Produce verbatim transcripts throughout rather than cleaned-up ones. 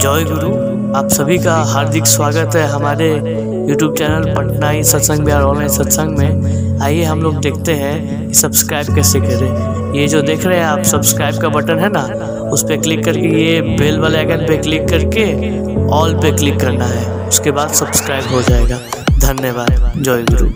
जय गुरु। आप सभी का हार्दिक स्वागत है हमारे यूट्यूब चैनल पटनाई सत्संग बिहार ऑनलाइन सत्संग में। आइए हम लोग देखते हैं सब्सक्राइब कैसे करें। ये जो देख रहे हैं आप सब्सक्राइब का बटन है ना, उस पर क्लिक करके ये बेल वाले आइकन पे क्लिक करके ऑल पे क्लिक करना है, उसके बाद सब्सक्राइब हो जाएगा। धन्यवाद। जय गुरु।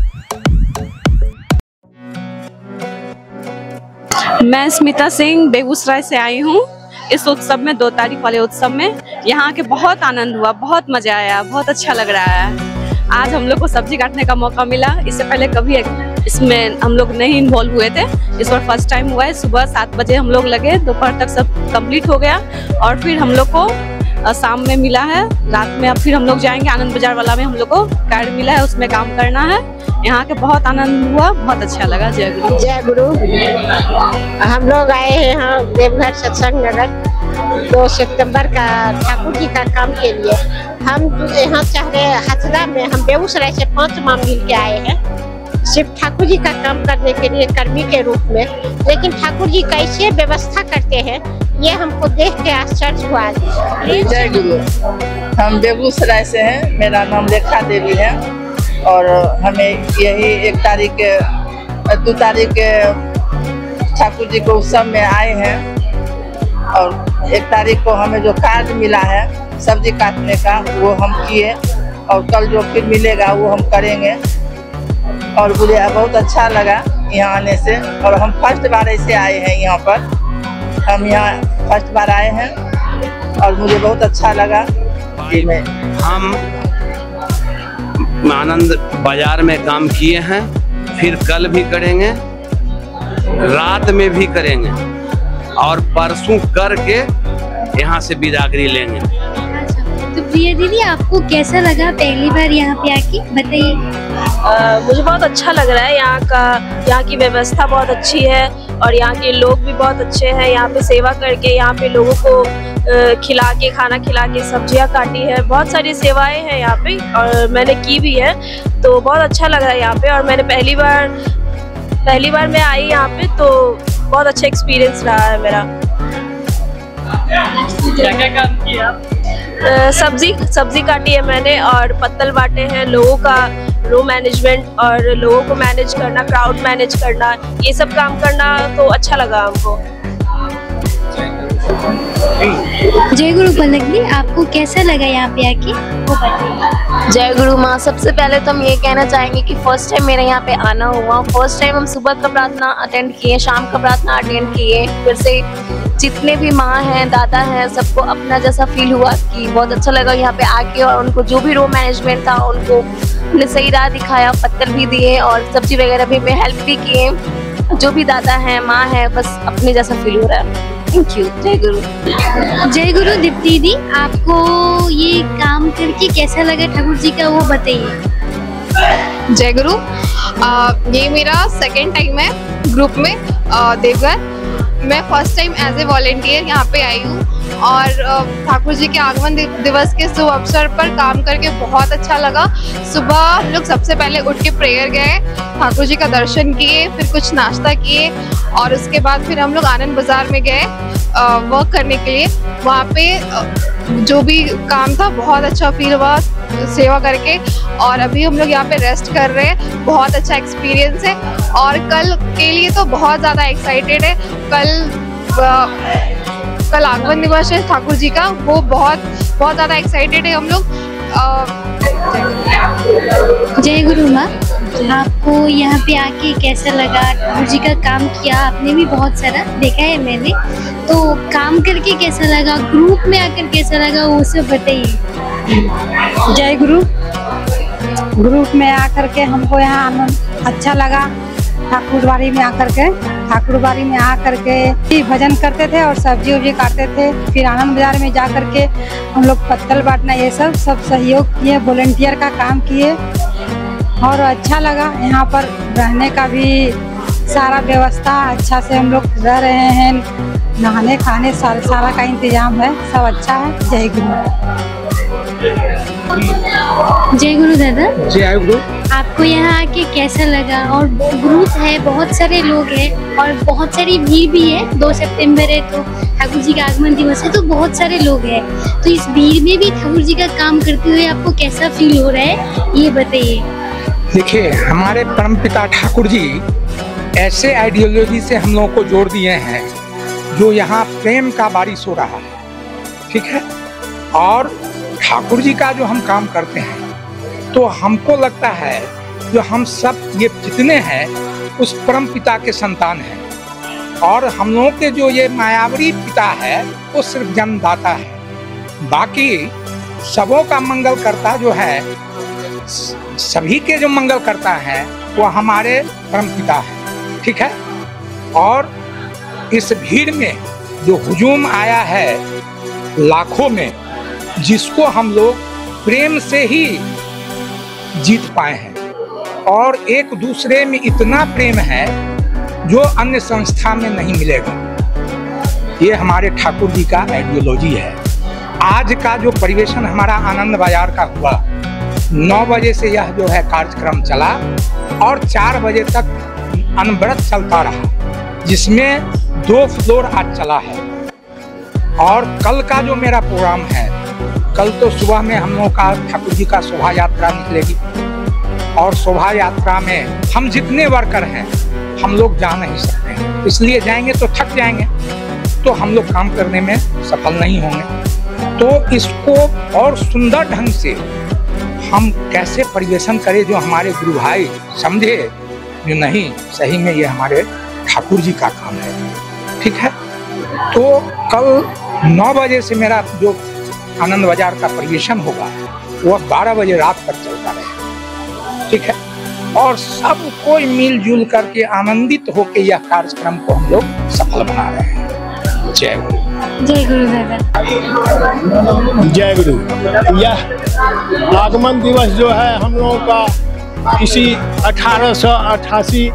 मैं स्मिता सिंह बेगूसराय से आई हूँ। इस उत्सव में दो तारीख वाले उत्सव में यहाँ के बहुत आनंद हुआ, बहुत मजा आया, बहुत अच्छा लग रहा है। आज हम लोग को सब्जी काटने का मौका मिला। इससे पहले कभी इसमें हम लोग नहीं इन्वॉल्व हुए थे, इस बार फर्स्ट टाइम हुआ है। सुबह सात बजे हम लोग लगे, दोपहर तक सब कंप्लीट हो गया और फिर हम लोग को शाम में मिला है। रात में अब फिर हम लोग जाएंगे आनंद बाजार वाला में, हम लोग को कार्ड मिला है, उसमें काम करना है। यहाँ के बहुत आनंद हुआ, बहुत अच्छा लगा। जय गुरु। जय गुरु। हम लोग आए हैं यहाँ देवघर सत्संग नगर दो सितंबर का ठाकुर जी का काम के लिए। हम यहाँ चाह रहे हथरा में, हम बेगूसराय से पांच माह मिल के आए हैं सिर्फ ठाकुर जी का काम करने के लिए, कर्मी के रूप में। लेकिन ठाकुर जी कैसे व्यवस्था करते हैं ये हमको देख के आश्चर्य हुआ। जय गुरु। हम बेगूसराय से हैं, मेरा नाम रेखा देवी है और हमें यही एक तारीख के दो तारीख के ठाकुर जी को उत्सव में आए हैं और एक तारीख को हमें जो कार्ड मिला है सब्जी काटने का वो हम किए और कल जो फिर मिलेगा वो हम करेंगे। और मुझे बहुत अच्छा लगा यहाँ आने से। और हम फर्स्ट बार ऐसे आए हैं यहाँ पर, हम यहाँ फर्स्ट बार आए हैं और मुझे बहुत अच्छा लगा कि मैं हम आनंद बाजार में काम किए हैं, फिर कल भी करेंगे, रात में भी करेंगे और परसों करके यहाँ से बिदागरी लेंगे। तो प्रिया दीदी, आपको कैसा लगा पहली बार यहाँ पे आके, बताइए। मुझे बहुत अच्छा लग रहा है। यहाँ का यहाँ की व्यवस्था बहुत अच्छी है और यहाँ के लोग भी बहुत अच्छे हैं। यहाँ पे सेवा करके, यहाँ पे लोगों को खिला के, खाना खिला के, सब्जियाँ काटी है, बहुत सारी सेवाएं हैं यहाँ पे और मैंने की भी है, तो बहुत अच्छा लग रहा है यहाँ पे। और मैंने पहली बार पहली बार मैं आई यहाँ पे, तो बहुत अच्छा एक्सपीरियंस रहा है मेरा। क्या क्या काम किया? Uh, सब्जी सब्जी काटी है मैंने और पत्तल बांटे हैं, लोगों का रो मैनेजमेंट और लोगों को मैनेज करना, क्राउड मैनेज करना, ये सब काम करना तो अच्छा लगा हमको। जय गुरु पलक दी, आपको कैसा लगा यहाँ पे आके, वो बताइए। जय गुरु माँ। सबसे पहले तो हम ये कहना चाहेंगे कि फर्स्ट टाइम मेरे यहाँ पे आना हुआ। फर्स्ट टाइम हम सुबह का प्रार्थना अटेंड किए, शाम का प्रार्थना अटेंड किए। फिर से जितने भी माँ हैं, दादा हैं, सबको अपना जैसा फील हुआ कि बहुत अच्छा लगा यहाँ पे आके। और उनको जो भी रो मैनेजमेंट था उनको हमने सही राह दिखाया, पत्थर भी दिए और सब्जी वगैरह भी में हेल्प भी किए। जो भी दादा हैं, माँ है, बस अपने जैसा फील हो रहा है। Thank you. जय गुरु। जय गुरु। दीप्ति दीदी, आपको ये काम करके कैसा लगा ठाकुर जी का, वो बताइए। जय गुरु। आ, ये मेरा सेकेंड टाइम है ग्रुप में देवघर। मैं first time as a volunteer यहाँ पे आई हूँ और ठाकुर जी के आगमन दिवस के शुभ अवसर पर काम करके बहुत अच्छा लगा। सुबह हम लोग सबसे पहले उठ के प्रेयर गए, ठाकुर जी का दर्शन किए, फिर कुछ नाश्ता किए और उसके बाद फिर हम लोग आनंद बाजार में गए वर्क करने के लिए। वहाँ पे जो भी काम था बहुत अच्छा फील हुआ सेवा करके। और अभी हम लोग यहाँ पे रेस्ट कर रहे हैं। बहुत अच्छा एक्सपीरियंस है और कल के लिए तो बहुत ज़्यादा एक्साइटेड है। कल आ, कल आगमन दिवस है ठाकुर जी का, वो बहुत बहुत ज़्यादा एक्साइटेड है हम लोग। जय गुरु माँ, आपको यहाँ पे आके कैसा लगा, ठाकुर जी का काम किया आपने भी बहुत सारा देखा है मैंने, तो काम करके कैसा लगा, ग्रुप में आकर कैसा लगा, वो सब बताइए। जय गुरु। ग्रुप में आकर के हमको यहाँ आनंद अच्छा लगा। ठाकुरबाड़ी में आकर के ठाकुरबाड़ी में आकर के भजन करते थे और सब्जी उब्जी काटते थे। फिर आनंद बाजार में जा करके हम लोग पत्तल बांटना, ये सब सब सहयोग किए, वॉलंटियर का काम किए और अच्छा लगा। यहाँ पर रहने का भी सारा व्यवस्था अच्छा से हम लोग रह रहे हैं, नहाने खाने सारा सारा का इंतजाम है, सब अच्छा है। जय गुरु। जय गुरु दादा। जय गुरु। आपको यहाँ आके कैसा लगा? और ग्रुप है, बहुत सारे लोग हैं और बहुत सारी भीड़ भी है। दो सितंबर है तो ठाकुर जी का आगमन दिवस है, तो बहुत सारे लोग हैं। तो इस भीड़ में भी ठाकुर जी का काम करते हुए आपको कैसा फील हो रहा है, ये बताइए। देखिए, हमारे परमपिता ठाकुर जी ऐसे आइडियोलॉजी से हम लोगों को जोड़ दिए हैं जो यहाँ प्रेम का बारिश हो रहा है, ठीक है। और ठाकुर जी का जो हम काम करते हैं तो हमको लगता है जो हम सब ये जितने हैं उस परम पिता के संतान हैं। और हम लोगों के जो ये मायावरी पिता है वो सिर्फ जन्मदाता है, बाकी सबों का मंगल करता जो है, सभी के जो मंगल करता है वो हमारे परम पिता है, ठीक है। और इस भीड़ में जो हुजूम आया है लाखों में, जिसको हम लोग प्रेम से ही जीत पाए हैं। और एक दूसरे में इतना प्रेम है जो अन्य संस्था में नहीं मिलेगा। ये हमारे ठाकुर जी का आइडियोलॉजी है। आज का जो परिवेशन हमारा आनंद बाजार का हुआ, नौ बजे से यह जो है कार्यक्रम चला और चार बजे तक अनवरत चलता रहा, जिसमें दो फ्लोर आज चला है। और कल का जो मेरा प्रोग्राम है, कल तो सुबह में हम लोगों का ठाकुर जी का शोभा यात्रा निकलेगी और शोभा यात्रा में हम जितने वर्कर हैं हम लोग जा नहीं सकते हैं, इसलिए जाएंगे तो थक जाएंगे, तो हम लोग काम करने में सफल नहीं होंगे। तो इसको और सुंदर ढंग से हम कैसे परिवेशन करें जो हमारे गुरु भाई समझे जो नहीं, सही में ये हमारे ठाकुर जी का काम है, ठीक है। तो कल नौ बजे से मेरा जो आनंद बाजार का परिवेशन होगा वह बारह बजे रात तक चलता रहेगा, ठीक है। और सब कोई मिलजुल करके आनंदित होकर यह कार्यक्रम को हम लोग सफल बना रहे हैं। जय गुरु। जय गुरु दादा। जय गुरु। यह आगमन दिवस जो है हम लोगों का इसी अठारह सौ अट्ठासी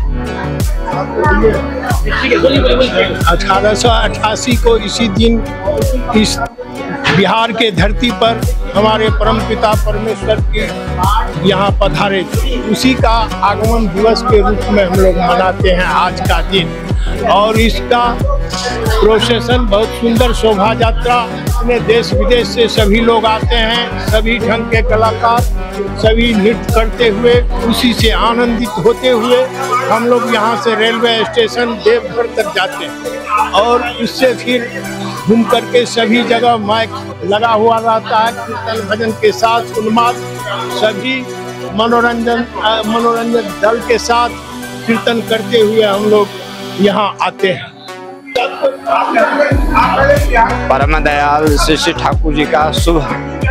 अठारह सौ अट्ठासी को इसी दिन इस बिहार के धरती पर हमारे परमपिता परमेश्वर के यहाँ पधारे थे। उसी का आगमन दिवस के रूप में हम लोग मनाते हैं आज का दिन। और इसका प्रोसेसन बहुत सुंदर शोभा यात्रा में देश विदेश से सभी लोग आते हैं, सभी ढंग के कलाकार सभी नृत्य करते हुए उसी से आनंदित होते हुए हम लोग यहाँ से रेलवे स्टेशन देवघर तक जाते हैं। और उससे फिर घूम करके सभी जगह माइक लगा हुआ रहता है, कीर्तन भजन के साथ उन्माद सभी मनोरंजन मनोरंजन दल के साथ कीर्तन करते हुए हम लोग यहाँ आते हैं। परम दयाल श्री श्री ठाकुर जी का शुभ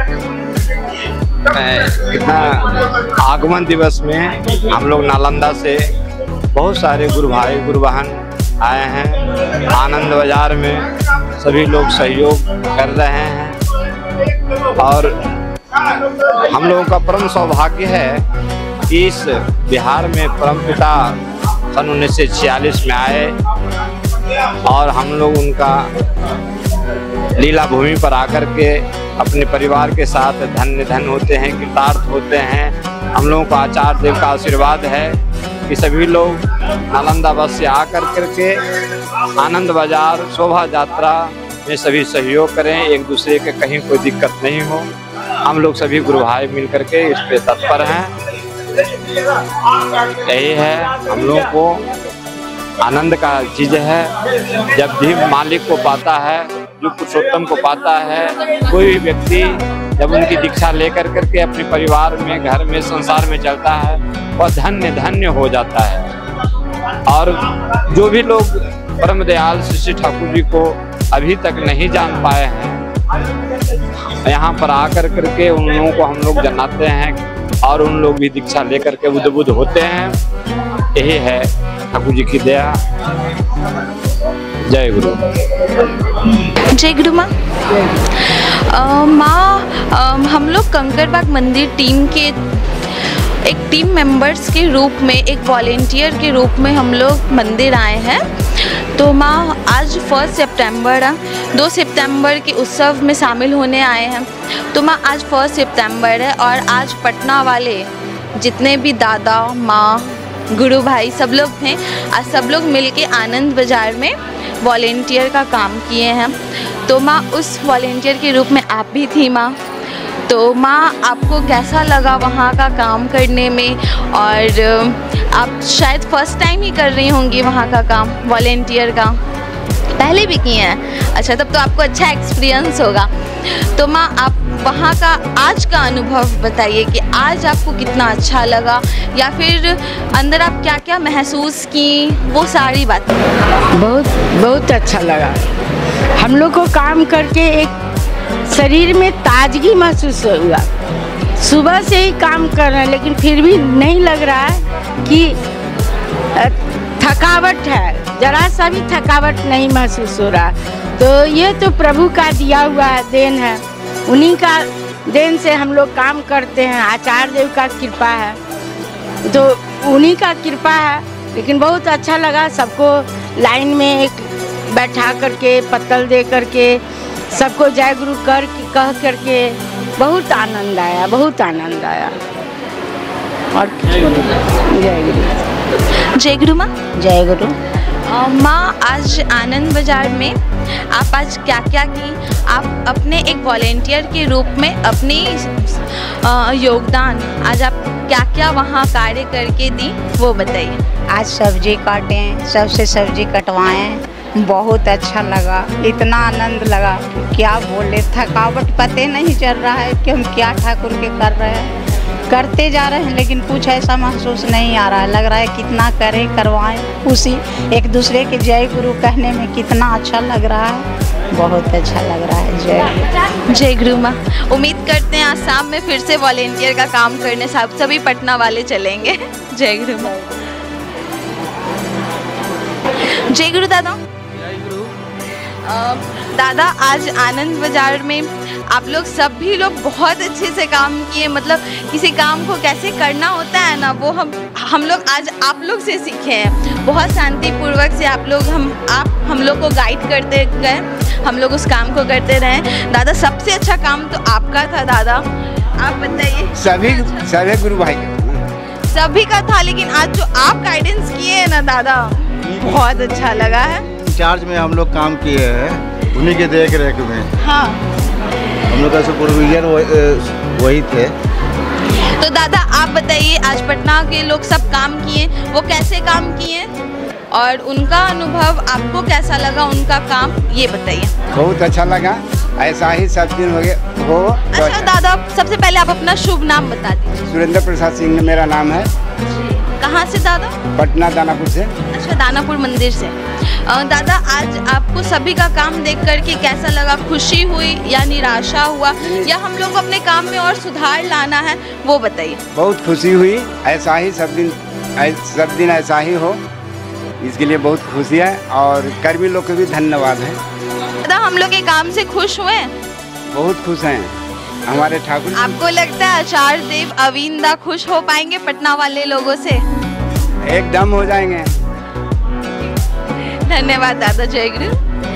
कितना आगमन दिवस में हम लोग नालंदा से बहुत सारे गुरु भाई गुरु बहन आए हैं। आनंद बाजार में सभी लोग सहयोग कर रहे हैं और हम लोगों का परम सौभाग्य है कि इस बिहार में परमपिता सन उन्नीस सौ छियालीस में आए और हम लोग उनका लीला भूमि पर आकर के अपने परिवार के साथ धन्य धन्य होते हैं, कृतार्थ होते हैं। हम लोगों का आचार्य देव का आशीर्वाद है कि सभी लोग नालंदा बस से आकर करके आनंद बाजार शोभा यात्रा में सभी सहयोग करें, एक दूसरे के कहीं कोई दिक्कत नहीं हो। हम लोग सभी गुरु भाई मिल करके इस पे तत्पर हैं। यही है हम लोगों को आनंद का चीज है। जब भी मालिक को पाता है, जो पुरुषोत्तम को पाता है, कोई भी व्यक्ति जब उनकी दीक्षा लेकर करके अपने परिवार में घर में संसार में चलता है वह धन्य धन्य हो जाता है। और जो भी लोग परम दयाल श्री श्री ठाकुर जी को अभी तक नहीं जान पाए हैं, यहाँ पर आकर करके उन लोगों को हम लोग जनाते हैं और उन लोग भी दीक्षा लेकर के बुद्ध होते हैं। यही है ठाकुर जी की दया। जय गुरु। जय गुरु माँ। माँ, हम लोग कंकरबाग मंदिर टीम के एक टीम मेंबर्स के रूप में, एक वॉलेंटियर के रूप में हम लोग मंदिर आए हैं तो माँ आज फर्स्ट सितंबर है, दो सितंबर के उत्सव में शामिल होने आए हैं। तो माँ आज फर्स्ट सितंबर है और आज पटना वाले जितने भी दादा माँ गुरु भाई सब लोग थे, आज सब लोग मिलके आनंद बाज़ार में वॉलेंटियर का काम किए हैं। तो माँ उस वॉलेंटियर के रूप में आप भी थी माँ, तो माँ आपको कैसा लगा वहाँ का काम करने में? और आप शायद फर्स्ट टाइम ही कर रही होंगी वहाँ का काम वॉलेंटियर का, पहले भी किए हैं? अच्छा, तब तो आपको अच्छा एक्सपीरियंस होगा। तो माँ आप वहाँ का आज का अनुभव बताइए कि आज आपको कितना अच्छा लगा, या फिर अंदर आप क्या क्या महसूस की, वो सारी बातें। बहुत बहुत अच्छा लगा। हम लोग को काम करके एक शरीर में ताजगी महसूस हुआ। सुबह से ही काम कर रहे हैं लेकिन फिर भी नहीं लग रहा है कि थकावट है, जरा सा भी थकावट नहीं महसूस हो रहा। तो ये तो प्रभु का दिया हुआ देन है, उन्हीं का देन से हम लोग काम करते हैं। आचार्य देव का कृपा है, तो उन्हीं का कृपा है। लेकिन बहुत अच्छा लगा, सबको लाइन में एक बैठा करके पत्तल दे करके सबको जय गुरु कर कह करके बहुत आनंद आया, बहुत आनंद आया। और जय गुरु। जय गुरु माँ। जय गुरु। माँ आज आनंद बाज़ार में आप आज क्या क्या की? आप अपने एक वॉलेंटियर के रूप में अपनी योगदान आज आप क्या क्या वहाँ कार्य करके दी, वो बताइए। आज सब्जी काटें, सबसे सब्जी कटवाएं, बहुत अच्छा लगा, इतना आनंद लगा क्या बोले। थकावट पते नहीं चल रहा है कि हम क्या ठाकुर के कर रहे हैं, करते जा रहे हैं लेकिन कुछ ऐसा महसूस नहीं आ रहा है। लग रहा है कितना करें करवाएं, उसी एक दूसरे के जय गुरु कहने में कितना अच्छा लग रहा है, बहुत अच्छा लग रहा है। जय जय गुरु माँ। उम्मीद करते हैं आज शाम में फिर से वॉलेंटियर का काम करने सब सभी पटना वाले चलेंगे। जय गुरु माँ। जय गुरु दादा। दादा आज आनंद बाज़ार में आप लोग सभी लोग बहुत अच्छे से काम किए, मतलब किसी काम को कैसे करना होता है ना, वो हम हम लोग आज आप लोग से सीखे हैं। बहुत शांतिपूर्वक से आप लोग हम आप हम लोग को गाइड करते गए, हम लोग उस काम को करते रहे। दादा सबसे अच्छा काम तो आपका था दादा, आप बताइए। सभी सभी गुरु भाई सभी का था, लेकिन आज जो आप गाइडेंस किए हैं ना दादा, बहुत अच्छा लगा है। चार्ज में हम लोग काम किए हैं, उन्हीं के देख रेख में। हाँ, हम लोग का सुपरवाइजर वही थे। तो दादा आप बताइए, आज पटना के लोग सब काम किए, वो कैसे काम किए और उनका अनुभव आपको कैसा लगा, उनका काम ये बताइए। बहुत अच्छा लगा, ऐसा ही सब दिन हो गए हो। अच्छा, अच्छा दादा सबसे पहले आप अपना शुभ नाम बता दीजिए। सुरेंद्र प्रसाद सिंह मेरा नाम है। कहाँ से दादा? पटना दानापुर से। अच्छा, दानापुर मंदिर से। दादा आज आपको सभी का काम देख करके कैसा लगा? खुशी हुई या निराशा हुआ, या हम लोग अपने काम में और सुधार लाना है, वो बताइए। बहुत खुशी हुई, ऐसा ही सब दिन सब दिन ऐसा ही हो, इसके लिए बहुत खुशी है। और कर्मी लोग को भी धन्यवाद है। दादा हम लोग के काम से खुश हुए? बहुत खुश हैं हमारे ठाकुर। आपको लगता है आचार्य देव अविंदा खुश हो पाएंगे पटना वाले लोगों से? एकदम हो जाएंगे। धन्यवाद दादा। जय गुरु।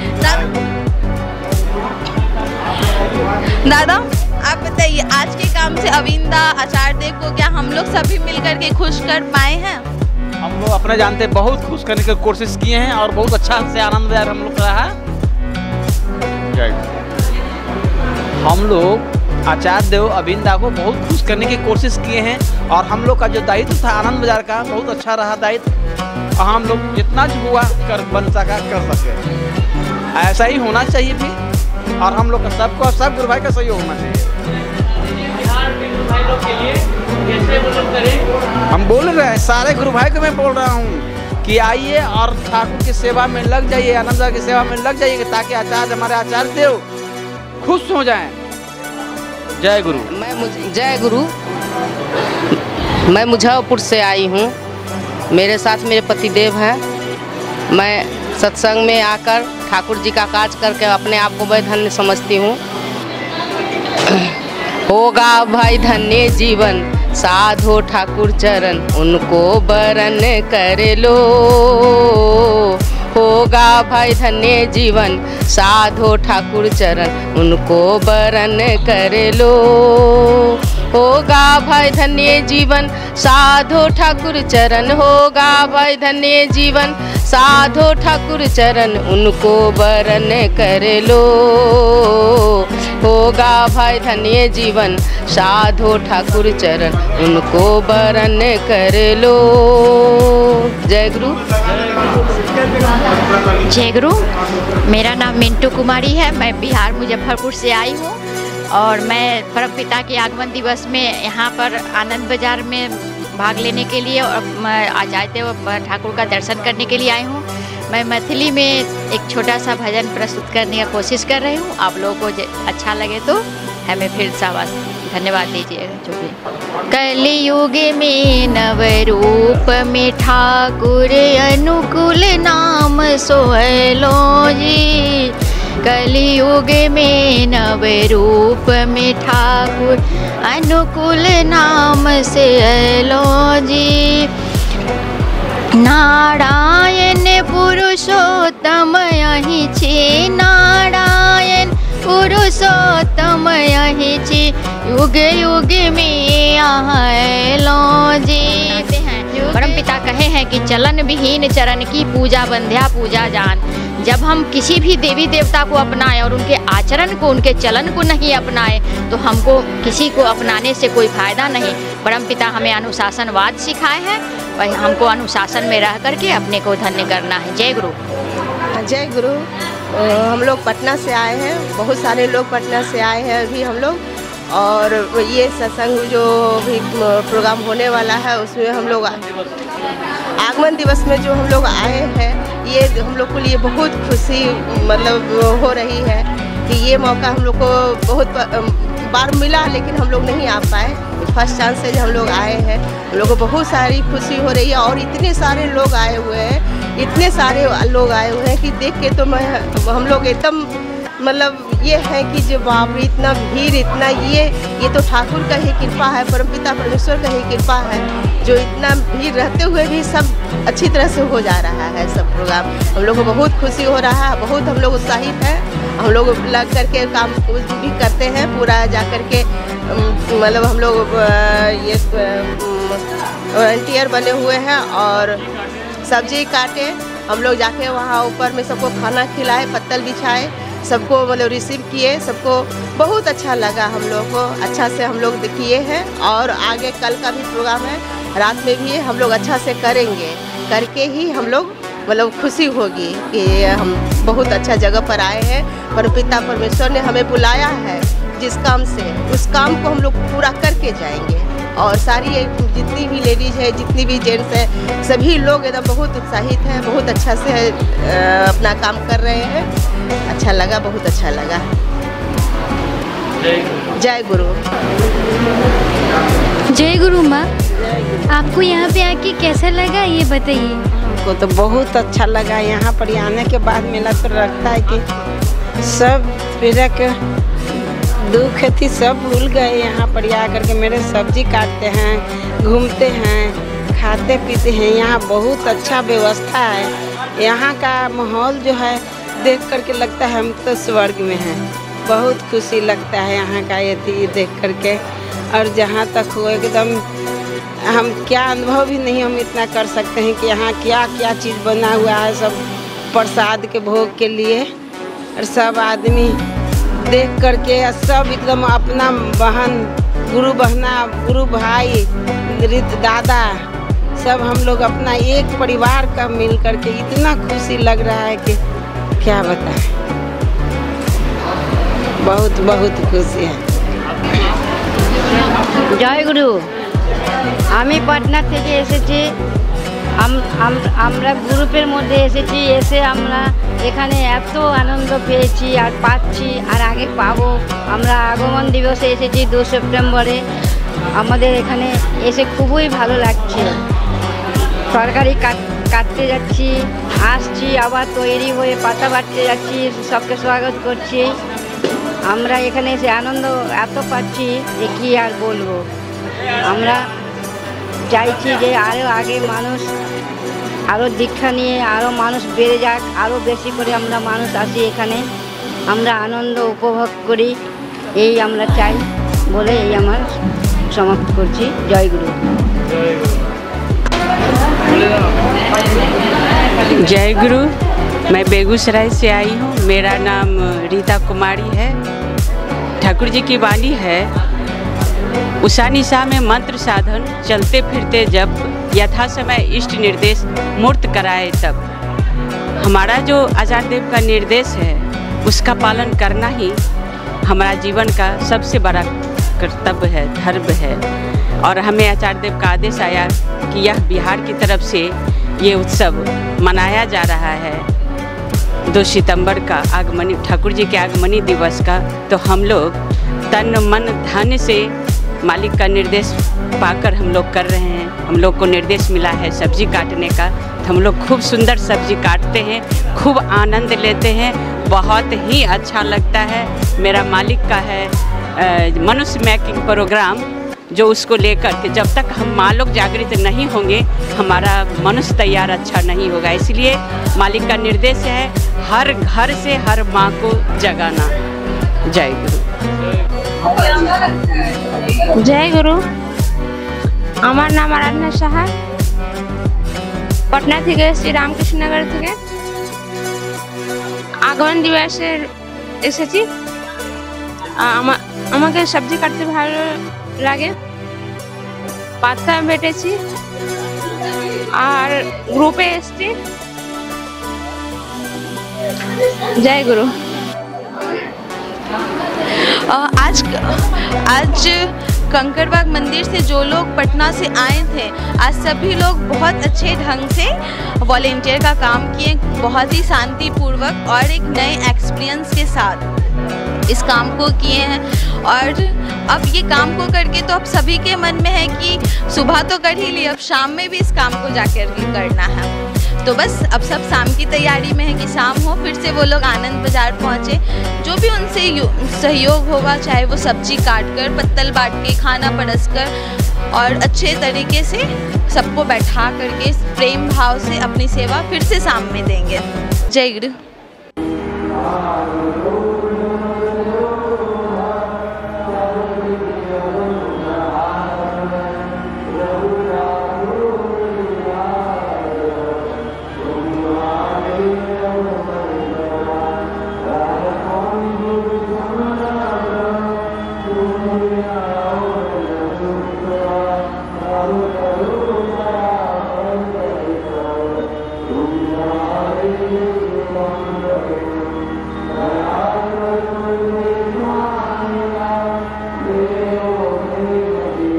दादा आप बताइए, आज के काम से अविंदा आचार्य देव को क्या हम लोग सभी मिलकर के खुश कर पाए हैं? हम लोग अपने जानते बहुत खुश करने की कोशिश किए हैं और बहुत अच्छा से आनंद बाज़ार हम लोग रहा है। हम लोग आचार्य देव अविंदा को बहुत खुश करने की कोशिश किए हैं और हम लोग का जो दायित्व था आनंद बाज़ार का, बहुत अच्छा रहा दायित्व। हम लोग जितना जो हुआ कर बन सका कर सके, ऐसा ही होना चाहिए भी। और हम लोग का सबको सब गुरु भाई का सहयोग होना चाहिए। हम बोल रहे हैं सारे गुरु भाई को मैं बोल रहा हूँ कि आइए और ठाकुर की सेवा में लग जाइए, आनंद बाज़ार की सेवा में लग जाइए, ताकि आचार्य हमारे आचार्य देव खुश हो जाएं। जय गुरु। मैं जय गुरु। मैं मुजफ्फरपुर से आई हूँ, मेरे साथ मेरे पतिदेव हैं। मैं सत्संग में आकर ठाकुर जी का काज करके अपने आप को मैं धन्य समझती हूँ। होगा भाई धन्य जीवन साधो ठाकुर चरण, उनको बरन कर लो। होगा होगा भाई धन्य जीवन, साधो ठाकुर चरण उनको बरन कर लो। होगा भाई धन्य जीवन, साधो ठाकुर चरण, होगा भाई धन्य जीवन, साधो ठाकुर चरण उनको बरन कर लो। होगा भाई धन्य जीवन, साधो ठाकुर चरण उनको बरन कर लो। जय गुरु। जय गुरु। मेरा नाम मिंटू कुमारी है, मैं बिहार मुजफ्फरपुर से आई हूँ और मैं परमपिता के आगमन दिवस में यहाँ पर आनंद बाजार में भाग लेने के लिए और आज आते हुए ठाकुर का दर्शन करने के लिए आई हूँ। मैं मैथिली में एक छोटा सा भजन प्रस्तुत करने की कोशिश कर रही हूँ। आप लोगों को अच्छा लगे तो हमें फिर शाबाश धन्यवाद दीजिए। जो भी कलयुग में नव रूप में ठाकुर अनुकूल नाम सोहलो जी। कलयुग में नव रूप में ठाकुर अनुकूल नाम से लो जी। नारायण पुरुषोत्तम यही छे, नारायण पुरुषोत्तम यही छे, युग युग में आलो जी। परमपिता कहे हैं कि चलन विहीन चरण की पूजा बंध्या पूजा जान। जब हम किसी भी देवी देवता को अपनाएं और उनके आचरण को, उनके चलन को नहीं अपनाएं तो हमको किसी को अपनाने से कोई फायदा नहीं। परमपिता हमें अनुशासनवाद सिखाए हैं और हमको अनुशासन में रह करके अपने को धन्य करना है। जय गुरु। जय गुरु। हम लोग पटना से आए हैं, बहुत सारे लोग पटना से आए हैं अभी हम लोग, और ये सत्संग जो भी प्रोग्राम होने वाला है उसमें हम लोग आगमन दिवस में जो हम लोग आए हैं, ये हम लोग के लिए बहुत खुशी मतलब हो रही है कि ये मौका हम लोग को बहुत बार मिला लेकिन हम लोग नहीं आ पाए। फर्स्ट चांस से हम लोग आए हैं, हम लोग को बहुत सारी खुशी हो रही है और इतने सारे लोग आए हुए हैं, इतने सारे लोग आए हुए हैं कि देख के तो मैं हम लोग एकदम मतलब ये है कि जो बाप रे इतना भीड़, इतना ये ये तो ठाकुर का ही कृपा है, परमपिता परमेश्वर का ही कृपा है जो इतना भीड़ रहते हुए भी सब अच्छी तरह से हो जा रहा है सब प्रोग्राम। हम लोग को बहुत खुशी हो रहा है, बहुत हम लोग उत्साहित हैं। हम लोग लग करके काम भी करते हैं पूरा जा कर के, मतलब हम लोग ये वॉलंटियर बने हुए हैं और सब्जी काटे, हम लोग जाके वहाँ ऊपर में सबको खाना खिलाए, पत्तल बिछाए, सबको मतलब रिसीव किए, सबको बहुत अच्छा लगा। हम लोग को अच्छा से हम लोग किए हैं और आगे कल का भी प्रोग्राम है, रात में भी हम लोग अच्छा से करेंगे, करके ही हम लोग मतलब खुशी होगी कि हम बहुत अच्छा जगह पर आए हैं। परमपिता परमेश्वर ने हमें बुलाया है जिस काम से, उस काम को हम लोग पूरा करके जाएंगे। और सारी जितनी भी लेडीज है, जितनी भी जेंट्स है, सभी लोग एकदम बहुत उत्साहित हैं, बहुत अच्छा से अपना काम कर रहे हैं। अच्छा लगा, बहुत अच्छा लगा। जय गुरु। जय गुरु माँ। आपको यहाँ पे आके कैसा लगा ये बताइए। हमको तो बहुत अच्छा लगा, यहाँ पर आने के बाद मेरा तो लगता है कि सब मेरा के दुख थी सब भूल गए। यहाँ पर आ करके मेरे सब्जी काटते हैं, घूमते हैं, खाते पीते हैं। यहाँ बहुत अच्छा व्यवस्था है। यहाँ का माहौल जो है देख करके लगता है हम तो स्वर्ग में हैं। बहुत खुशी लगता है यहाँ का ये थी देख करके। और जहाँ तक हो एकदम हम क्या अनुभव भी नहीं हम इतना कर सकते हैं कि यहाँ क्या क्या चीज़ बना हुआ है सब प्रसाद के भोग के लिए। और सब आदमी देख करके सब एकदम अपना बहन, गुरु बहना, गुरु भाई, दादा, सब हम लोग अपना एक परिवार का मिल करके इतना खुशी लग रहा है कि क्या बताएं। बहुत बहुत खुशी है। জয় গুরু। আমি পাটনা থেকে এসেছি। আমরা গ্রুপের মধ্যে এসেছি, এসে আমরা এখানে এত আনন্দ পেয়েছি আর পাচ্ছি আর আগে পাবো। আমরা আগমন দিবসে এসেছি দু সেপ্টেম্বরে। আমাদের এখানে এসে খুবই ভালো লাগছে। তরকারি কাটতে যাচ্ছি, আসছি, আবার তৈরি হয়ে পাতা বাটতে যাচ্ছি, সবকে স্বাগত করছি। আমরা এখানে এসে আনন্দ এত পাচ্ছি যে কি আর বলবো। আমরা চাইছি যে আরও আগে মানুষ আরও দীক্ষা নিয়ে আরও মানুষ বেড়ে যাক, আরও বেশি করে আমরা মানুষ আসি এখানে, আমরা আনন্দ উপভোগ করি, এই আমরা চাই বলে এই আমার समाप्त करছি। जय गुरु। जय गुरु। मैं बेगूसराय से आई हूँ। मेरा नाम रीता कुमारी है। ठाकुर जी की वाणी है, उषा निशा में मंत्र साधन, चलते फिरते जब, यथा समय इष्ट निर्देश मूर्त कराए तब। हमारा जो आचार्य देव का निर्देश है उसका पालन करना ही हमारा जीवन का सबसे बड़ा कर्तव्य है, धर्म है। और हमें आचार्य देव का आदेश आया कि यह बिहार की तरफ से ये उत्सव मनाया जा रहा है दो सितंबर का आगमनी, ठाकुर जी के आगमनी दिवस का। तो हम लोग तन मन धन से मालिक का निर्देश पाकर हम लोग कर रहे हैं। हम लोग को निर्देश मिला है सब्जी काटने का, तो हम लोग खूब सुंदर सब्जी काटते हैं, खूब आनंद लेते हैं, बहुत ही अच्छा लगता है। मेरा मालिक का है मनुष्य मेकिंग प्रोग्राम, जो उसको लेकर के जब तक हम माँ लोग जागृत नहीं होंगे हमारा मनुष्य तैयार अच्छा नहीं होगा। इसलिए मालिक का निर्देश है हर घर से हर माँ को जगाना। जय गुरु। जय गुरु। আমার নাম আরাধনা সাহা, পাটনা থেকে এসেছি, রামকৃষ্ণনগর থেকে। আগমন দিবসের এসেছি। আমাকে সবজি কাটতে ভালো লাগে, পাতা বেটেছি আর গ্রুপে এসেছি। জয় গুরু। आज आज कंकड़बाग मंदिर से जो लोग पटना से आए थे, आज सभी लोग बहुत अच्छे ढंग से वॉलेंटियर का काम किए, बहुत ही शांतिपूर्वक और एक नए एक्सपीरियंस के साथ इस काम को किए हैं। और अब ये काम को करके तो अब सभी के मन में है कि सुबह तो कर ही ली, अब शाम में भी इस काम को जाकर के करना है। तो बस अब सब शाम की तैयारी में है कि शाम हो फिर से वो लोग आनंद बाजार पहुँचे। जो भी उनसे सहयोग होगा, चाहे वो सब्जी काट कर, पत्तल बांट के, खाना परस कर और अच्छे तरीके से सबको बैठा करके प्रेम भाव से अपनी सेवा फिर से शाम में देंगे। जय गुरु।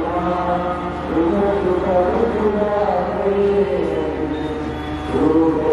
Oh